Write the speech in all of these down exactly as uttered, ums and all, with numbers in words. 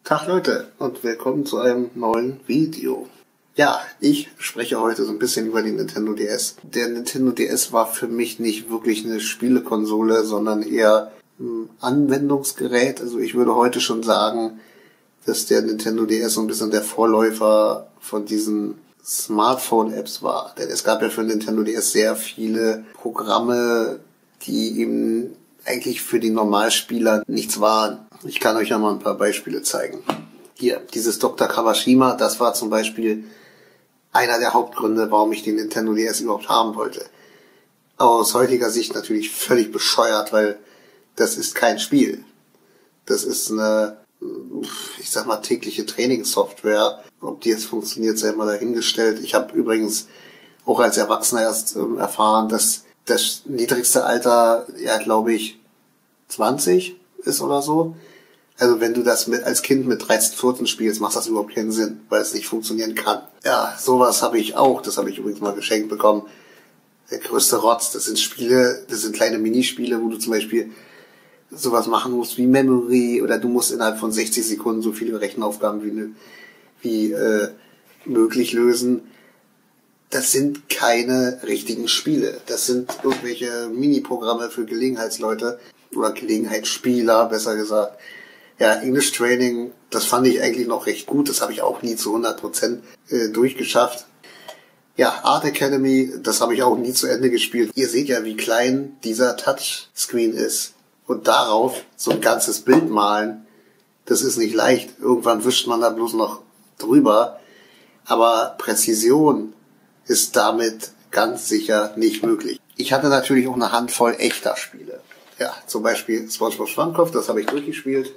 Tag Leute und willkommen zu einem neuen Video. Ja, ich spreche heute so ein bisschen über den Nintendo D S. Der Nintendo D S war für mich nicht wirklich eine Spielekonsole, sondern eher ein Anwendungsgerät. Also ich würde heute schon sagen, dass der Nintendo D S so ein bisschen der Vorläufer von diesen Smartphone-Apps war. Denn es gab ja für den Nintendo D S sehr viele Programme, die eben eigentlich für die Normalspieler nichts waren. Ich kann euch ja mal ein paar Beispiele zeigen. Hier, dieses Doktor Kawashima, das war zum Beispiel einer der Hauptgründe, warum ich den Nintendo D S überhaupt haben wollte. Aber aus heutiger Sicht natürlich völlig bescheuert, weil das ist kein Spiel. Das ist eine, ich sag mal, tägliche Trainingssoftware. Ob die jetzt funktioniert, sei mal dahingestellt. Ich habe übrigens auch als Erwachsener erst ähm, erfahren, dass das niedrigste Alter, ja, glaube ich, zwanzig ist oder so. Also wenn du das mit als Kind mit dreizehn, vierzehn spielst, macht das überhaupt keinen Sinn, weil es nicht funktionieren kann. Ja, sowas habe ich auch. Das habe ich übrigens mal geschenkt bekommen. Der größte Rotz. Das sind Spiele, das sind kleine Minispiele, wo du zum Beispiel sowas machen musst wie Memory oder du musst innerhalb von sechzig Sekunden so viele Rechenaufgaben wie, wie äh, möglich lösen. Das sind keine richtigen Spiele. Das sind irgendwelche Mini-Programme für Gelegenheitsleute oder Gelegenheitsspieler, besser gesagt. Ja, English Training, das fand ich eigentlich noch recht gut. Das habe ich auch nie zu hundert Prozent äh, durchgeschafft. Ja, Art Academy, das habe ich auch nie zu Ende gespielt. Ihr seht ja, wie klein dieser Touchscreen ist. Und darauf so ein ganzes Bild malen, das ist nicht leicht. Irgendwann wischt man da bloß noch drüber. Aber Präzision ist damit ganz sicher nicht möglich. Ich hatte natürlich auch eine Handvoll echter Spiele. Ja, zum Beispiel SpongeBob Schwammkopf, das habe ich durchgespielt.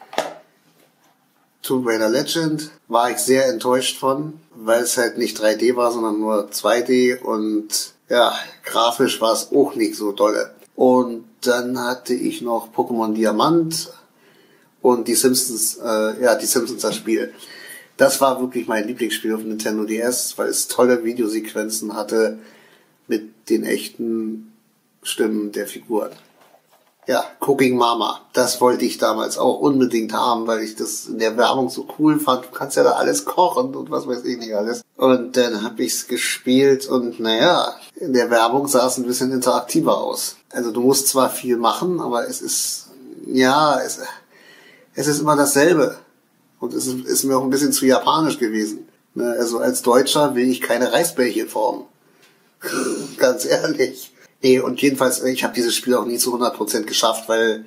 Tomb Raider Legend war ich sehr enttäuscht von, weil es halt nicht drei D war, sondern nur zwei D und ja, grafisch war es auch nicht so dolle. Und dann hatte ich noch Pokémon Diamant und die Simpsons, äh, ja, die Simpsons das Spiel. Das war wirklich mein Lieblingsspiel auf dem Nintendo D S, weil es tolle Videosequenzen hatte mit den echten Stimmen der Figuren. Ja, Cooking Mama, das wollte ich damals auch unbedingt haben, weil ich das in der Werbung so cool fand. Du kannst ja da alles kochen und was weiß ich nicht alles. Und dann habe ich's gespielt und naja, in der Werbung sah es ein bisschen interaktiver aus. Also du musst zwar viel machen, aber es ist, ja, es, es ist immer dasselbe. Und es ist, ist mir auch ein bisschen zu japanisch gewesen. Also als Deutscher will ich keine Reisbällchen formen. Ganz ehrlich. Nee, und jedenfalls, ich habe dieses Spiel auch nie zu hundert Prozent geschafft, weil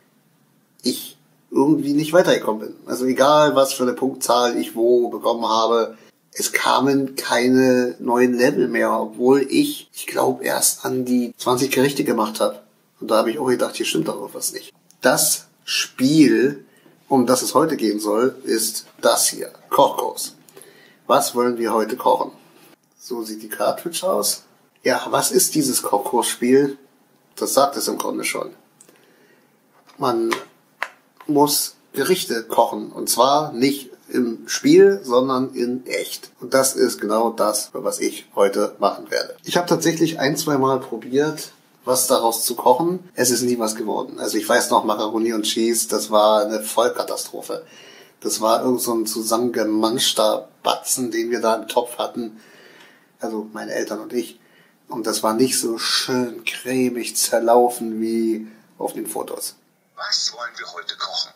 ich irgendwie nicht weitergekommen bin. Also egal, was für eine Punktzahl ich wo bekommen habe, es kamen keine neuen Level mehr, obwohl ich, ich glaube, erst an die zwanzig Gerichte gemacht habe. Und da habe ich auch gedacht, hier stimmt doch was nicht. Das Spiel, um das es heute gehen soll, ist das hier, Kochkurs. Was wollen wir heute kochen? So sieht die Cartridge aus. Ja, was ist dieses Kochkursspiel? Das sagt es im Grunde schon. Man muss Gerichte kochen. Und zwar nicht im Spiel, sondern in echt. Und das ist genau das, was ich heute machen werde. Ich habe tatsächlich ein, zwei Mal probiert, was daraus zu kochen. Es ist nie was geworden. Also ich weiß noch, Macaroni und Cheese, das war eine Vollkatastrophe. Das war irgend so ein zusammengemanschter Batzen, den wir da im Topf hatten. Also meine Eltern und ich. Und das war nicht so schön cremig zerlaufen wie auf den Fotos. Was wollen wir heute kochen?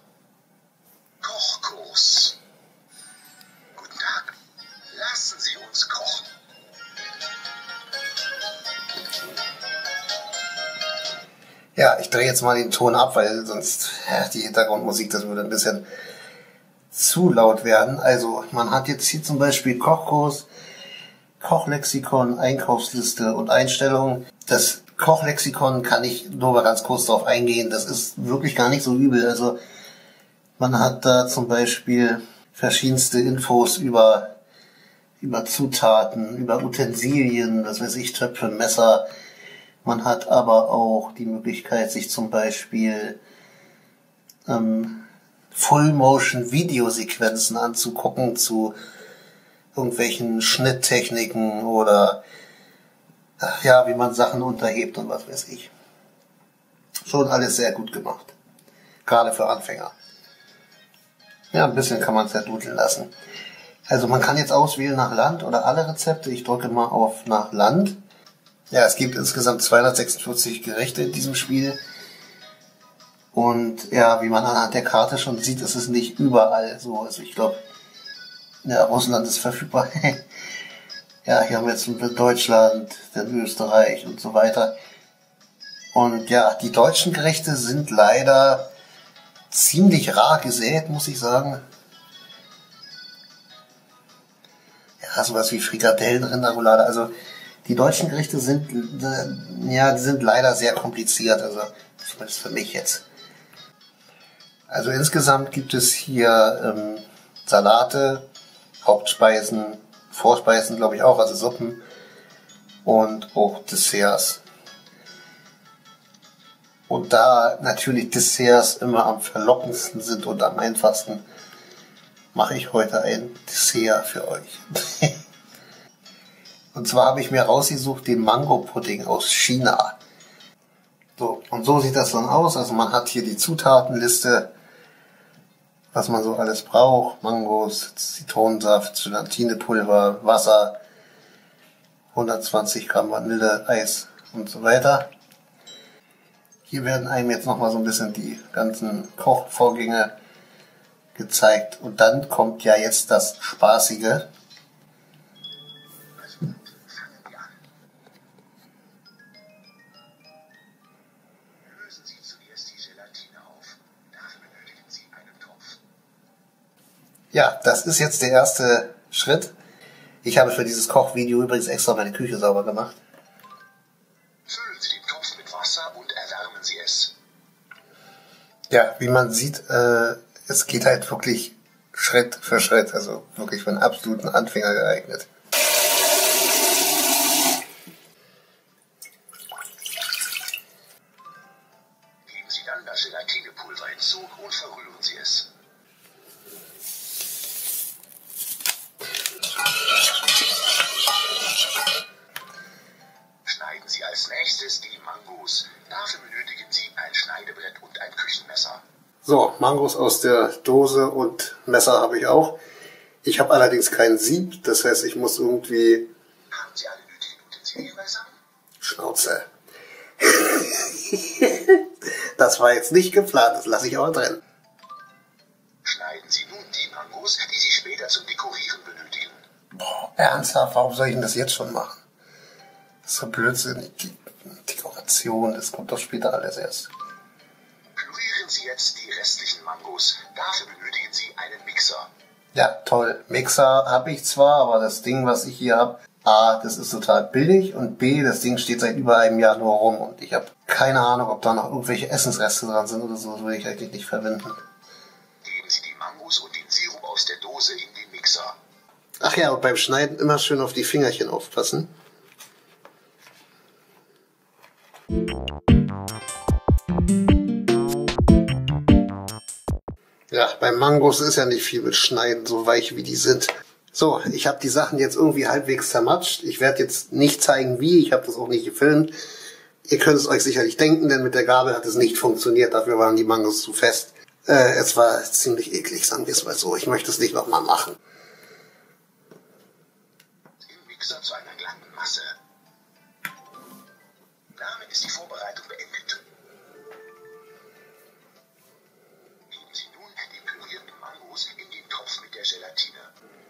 Kochkurs. Guten Tag. Lassen Sie uns kochen. Ja, ich drehe jetzt mal den Ton ab, weil sonst ja, die Hintergrundmusik, das würde ein bisschen zu laut werden. Also man hat jetzt hier zum Beispiel Kochkurs, Kochlexikon, Einkaufsliste und Einstellungen. Das Kochlexikon kann ich nur mal ganz kurz darauf eingehen. Das ist wirklich gar nicht so übel. Also man hat da zum Beispiel verschiedenste Infos über über Zutaten, über Utensilien, das weiß ich, Töpfe, Messer. Man hat aber auch die Möglichkeit, sich zum Beispiel ähm, Full-Motion-Videosequenzen anzugucken zu irgendwelchen Schnitttechniken oder ja, wie man Sachen unterhebt und was weiß ich. Schon alles sehr gut gemacht. Gerade für Anfänger. Ja, ein bisschen kann man es ja dudeln lassen. Also man kann jetzt auswählen nach Land oder alle Rezepte. Ich drücke mal auf nach Land. Ja, es gibt insgesamt zweihundertsechsundvierzig Gerichte in diesem Spiel. Und ja, wie man anhand der Karte schon sieht, ist es nicht überall so. Also ich glaube, ja, Russland ist verfügbar. Ja, hier haben wir jetzt Deutschland, dann Österreich und so weiter. Und ja, die deutschen Gerichte sind leider ziemlich rar gesät, muss ich sagen. Ja, sowas wie Frikadellen, Rinderroulade. Also die deutschen Gerichte sind, äh, ja, die sind leider sehr kompliziert. Also zumindest für mich jetzt. Also insgesamt gibt es hier ähm, Salate, Hauptspeisen, Vorspeisen glaube ich auch, also Suppen und auch Desserts. Und da natürlich Desserts immer am verlockendsten sind und am einfachsten, mache ich heute ein Dessert für euch. Und zwar habe ich mir rausgesucht den Mango-Pudding aus China. So, und so sieht das dann aus. Also man hat hier die Zutatenliste, was man so alles braucht. Mangos, Zitronensaft, Gelatinepulver, Wasser, hundertzwanzig Gramm Vanille, Eis und so weiter. Hier werden einem jetzt nochmal so ein bisschen die ganzen Kochvorgänge gezeigt. Und dann kommt ja jetzt das Spaßige. Lösen Sie zuerst die Gelatine auf. Dafür benötigen Sie einen Topf. Ja, das ist jetzt der erste Schritt. Ich habe für dieses Kochvideo übrigens extra meine Küche sauber gemacht. Füllen Sie den Topf mit Wasser und erwärmen Sie es. Ja, wie man sieht, äh, es geht halt wirklich Schritt für Schritt, also wirklich für einen absoluten Anfänger geeignet. Geben Sie dann das Gelatinepulver hinzu und verrühren Sie es. Schneiden Sie als nächstes die Mangos. Dafür benötigen Sie ein Schneidebrett und ein Küchenmesser. So, Mangos aus der Dose und Messer habe ich auch. Ich habe allerdings kein Sieb, das heißt, ich muss irgendwie... Haben Sie alle nötigen Utensilien beisammen? Schnauze. Das war jetzt nicht geplant, das lasse ich aber drin. Schneiden Sie nun die Mangos, die Sie später zum Dekorieren benötigen. Boah, ernsthaft, warum soll ich denn das jetzt schon machen? Das ist so blödsinnig. Die Dekoration, das kommt doch später alles erst. Pürieren Sie jetzt die restlichen Mangos. Dafür benötigen Sie einen Mixer. Ja, toll. Mixer habe ich zwar, aber das Ding, was ich hier habe, A, das ist total billig und B, das Ding steht seit über einem Jahr nur rum und ich habe keine Ahnung, ob da noch irgendwelche Essensreste dran sind oder so, das würde ich eigentlich nicht verwenden. Geben Sie die Mangos und den Sirup aus der Dose in den Mixer. Ach ja, und beim Schneiden immer schön auf die Fingerchen aufpassen. Ja, beim Mangos ist ja nicht viel mit Schneiden, so weich wie die sind. So, ich habe die Sachen jetzt irgendwie halbwegs zermatscht. Ich werde jetzt nicht zeigen, wie. Ich habe das auch nicht gefilmt. Ihr könnt es euch sicherlich denken, denn mit der Gabel hat es nicht funktioniert. Dafür waren die Mangos zu fest. Äh, es war ziemlich eklig, sagen wir es mal so. Ich möchte es nicht nochmal machen. Im Mixer zu einer glatten Masse. Damit ist die Vorbereitung beendet. Geben Sie nun die pürierten Mangos in den Topf mit der Gelatine.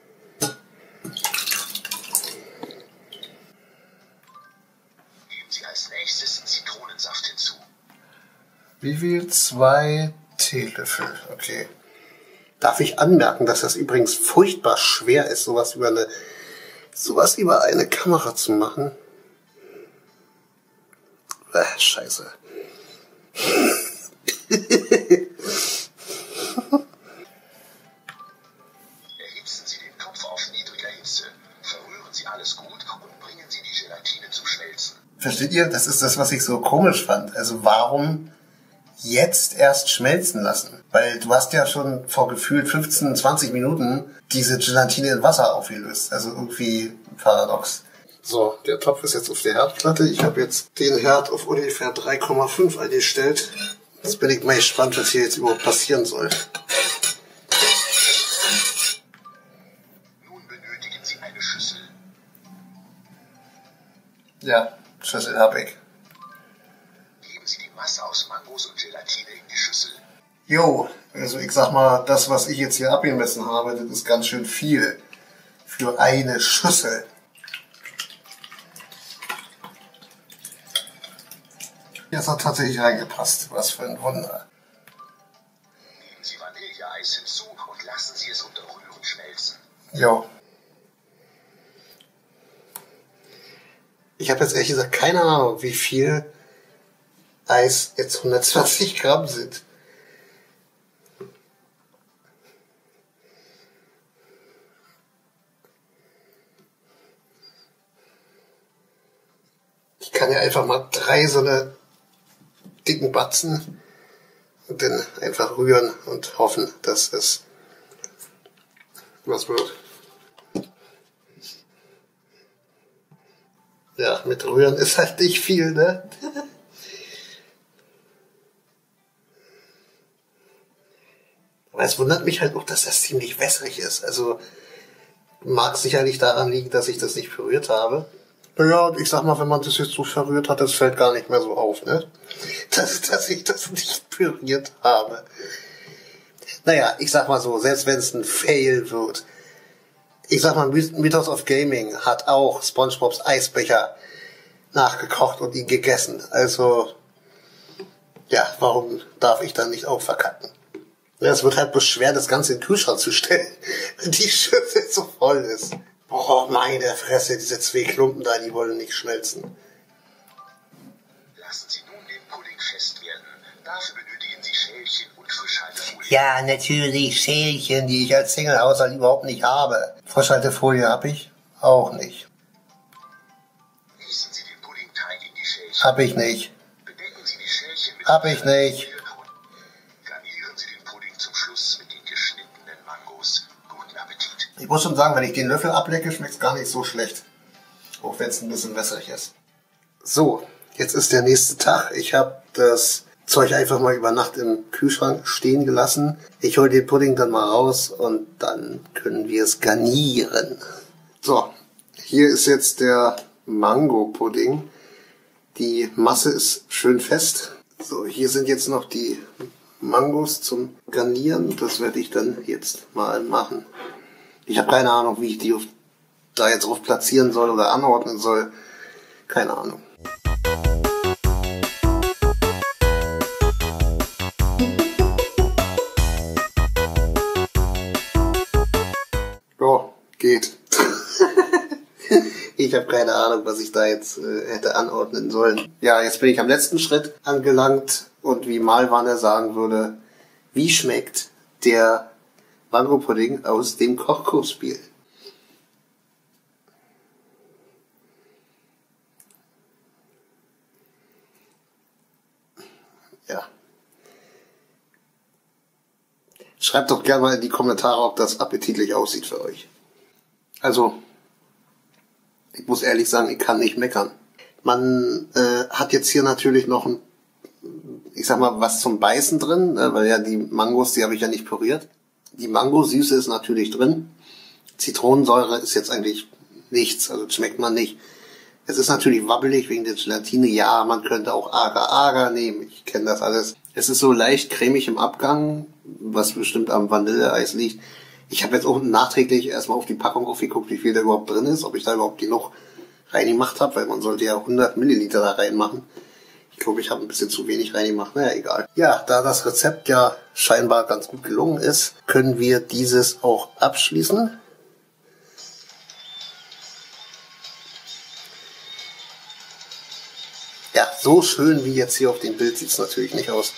Geben Sie als nächstes Zitronensaft hinzu. Wie viel? Zwei Teelöffel. Okay. Darf ich anmerken, dass das übrigens furchtbar schwer ist, sowas über eine, sowas über eine Kamera zu machen? Äh, scheiße. Erhitzen Sie den Topf auf niedriger Hitze. Verrühren Sie alles gut und bringen Sie die Gelatine zum Schmelzen. Versteht ihr? Das ist das, was ich so komisch fand. Also warum jetzt erst schmelzen lassen? Weil du hast ja schon vor gefühlt fünfzehn, zwanzig Minuten diese Gelatine in Wasser aufgelöst. Also irgendwie paradox. So, der Topf ist jetzt auf der Herdplatte. Ich habe jetzt den Herd auf ungefähr drei Komma fünf eingestellt. Jetzt bin ich mal gespannt, was hier jetzt überhaupt passieren soll. Ja, Schüssel hab ich. Geben Sie die Masse aus Mangos und Gelatine in die Schüssel. Jo, also ich sag mal, das, was ich jetzt hier abgemessen habe, das ist ganz schön viel für eine Schüssel. Das hat tatsächlich reingepasst. Was für ein Wunder. Nehmen Sie Vanilleeis hinzu und lassen Sie es unter Rühren schmelzen. Jo. Ich habe jetzt ehrlich gesagt keine Ahnung, wie viel Eis jetzt hundertzwanzig Gramm sind. Ich kann ja einfach mal drei so eine dicken Batzen und dann einfach rühren und hoffen, dass es was wird. Ja, mit Rühren ist halt nicht viel, ne? Aber es wundert mich halt auch, dass das ziemlich wässrig ist. Also mag sicherlich daran liegen, dass ich das nicht püriert habe. Naja, und ich sag mal, wenn man das jetzt so verrührt hat, das fällt gar nicht mehr so auf, ne? Dass, dass ich das nicht püriert habe. Naja, ich sag mal so, selbst wenn es ein Fail wird. Ich sag mal, Mythos of Gaming hat auch SpongeBobs Eisbecher nachgekocht und ihn gegessen. Also, ja, warum darf ich dann nicht auch verkacken? Ja, es wird halt beschwer, das Ganze in den Kühlschrank zu stellen, wenn die Schüssel so voll ist. Boah, meine Fresse, diese zwei Klumpen da, die wollen nicht schmelzen. Lassen Sie nun den Pudding fest werden. Dafür benötigen Sie Schälchen und Frischhaltefolie. Ja, natürlich, Schälchen, die ich als Single-Haushalt überhaupt nicht habe. Frischhaltefolie habe ich auch nicht. Gießen Sie den Puddingteig in die Schälchen. Hab ich nicht. Bedecken Sie die Schälchen mit Hab ich nicht. Garnieren Sie den Pudding zum Schluss mit den geschnittenen Mangos. Guten Appetit. Ich muss schon sagen, wenn ich den Löffel ablecke, schmeckt es gar nicht so schlecht. Auch wenn es ein bisschen wässrig ist. So, jetzt ist der nächste Tag. Ich habe das Zeug einfach mal über Nacht im Kühlschrank stehen gelassen. Ich hole den Pudding dann mal raus und dann können wir es garnieren. So, hier ist jetzt der Mango-Pudding. Die Masse ist schön fest. So, hier sind jetzt noch die Mangos zum Garnieren. Das werde ich dann jetzt mal machen. Ich habe keine Ahnung, wie ich die auf, da jetzt drauf platzieren soll oder anordnen soll. Keine Ahnung. Ja, geht. Ich habe keine Ahnung, was ich da jetzt äh, hätte anordnen sollen. Ja, jetzt bin ich am letzten Schritt angelangt und wie Malwanne sagen würde, wie schmeckt der Mango-Pudding aus dem Kochkursspiel? Ja. Schreibt doch gerne mal in die Kommentare, ob das appetitlich aussieht für euch. Also, ich muss ehrlich sagen, ich kann nicht meckern. Man äh, hat jetzt hier natürlich noch ein, ich sag mal, was zum Beißen drin, ne, weil ja die Mangos, die habe ich ja nicht püriert. Die Mangosüße ist natürlich drin. Zitronensäure ist jetzt eigentlich nichts, also schmeckt man nicht. Es ist natürlich wabbelig wegen der Gelatine. Ja, man könnte auch Agar-Agar nehmen. Ich kenne das alles. Es ist so leicht cremig im Abgang, was bestimmt am Vanilleeis liegt. Ich habe jetzt auch nachträglich erstmal auf die Packung aufgeguckt, wie viel da überhaupt drin ist, ob ich da überhaupt genug reingemacht habe, weil man sollte ja hundert Milliliter da reinmachen. Ich glaube, ich habe ein bisschen zu wenig reingemacht. Naja, egal. Ja, da das Rezept ja scheinbar ganz gut gelungen ist, können wir dieses auch abschließen. Ja, so schön wie jetzt hier auf dem Bild sieht es natürlich nicht aus.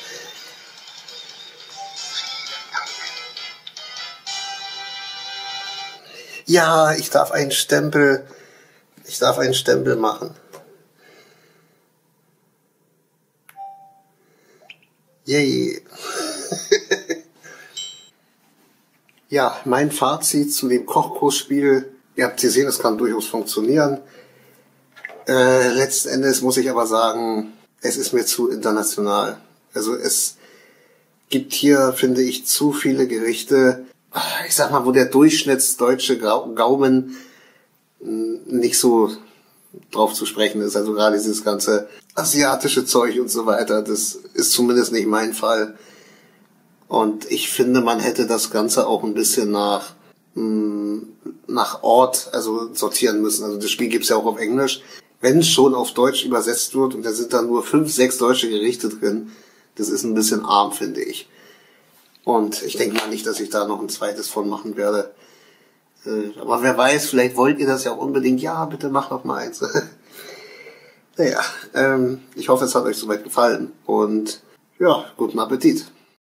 Ja, ich darf einen Stempel, ich darf einen Stempel machen. Yay. Ja, mein Fazit zu dem Kochkursspiel. Ihr habt gesehen, es kann durchaus funktionieren. Äh, letzten Endes muss ich aber sagen, es ist mir zu international. Also es gibt hier, finde ich, zu viele Gerichte, ich sag mal, wo der durchschnittsdeutsche Gaumen nicht so drauf zu sprechen ist. Also gerade dieses ganze asiatische Zeug und so weiter, das ist zumindest nicht mein Fall. Und ich finde, man hätte das Ganze auch ein bisschen nach mh, nach Ort also sortieren müssen. Also das Spiel gibt's ja auch auf Englisch. Wenn es schon auf Deutsch übersetzt wird und da sind dann nur fünf, sechs deutsche Gerichte drin, das ist ein bisschen arm, finde ich. Und ich denke mal nicht, dass ich da noch ein zweites von machen werde. Aber wer weiß, vielleicht wollt ihr das ja auch unbedingt. Ja, bitte macht doch mal eins. Naja, ähm, ich hoffe, es hat euch soweit gefallen. Und ja, guten Appetit.